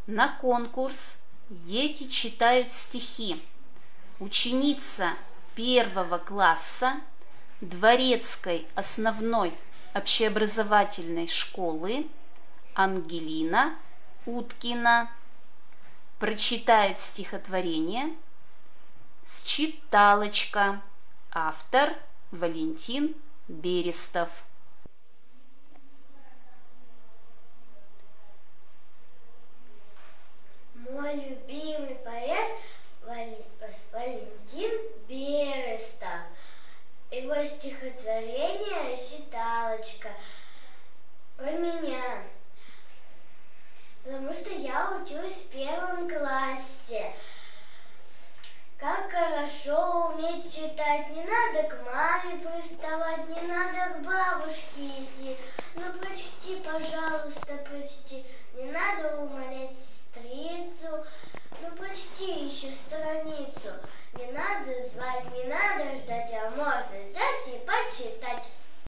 На конкурс дети читают стихи. Ученица 1 класса Дворецкой основной общеобразовательной школы Ангелина Уткина прочитает стихотворение «Считалочка». Автор Валентин Берестов. Мой любимый поэт Валентин Берестов. Его стихотворение «Считалочка» про меня. Потому что я учусь в 1 классе. Как хорошо уметь читать, не надо к маме приставать, не надо к бабушке идти. Ну прочти, пожалуйста, прочти, не надо умолять сестрицу, ну прочти еще страницу.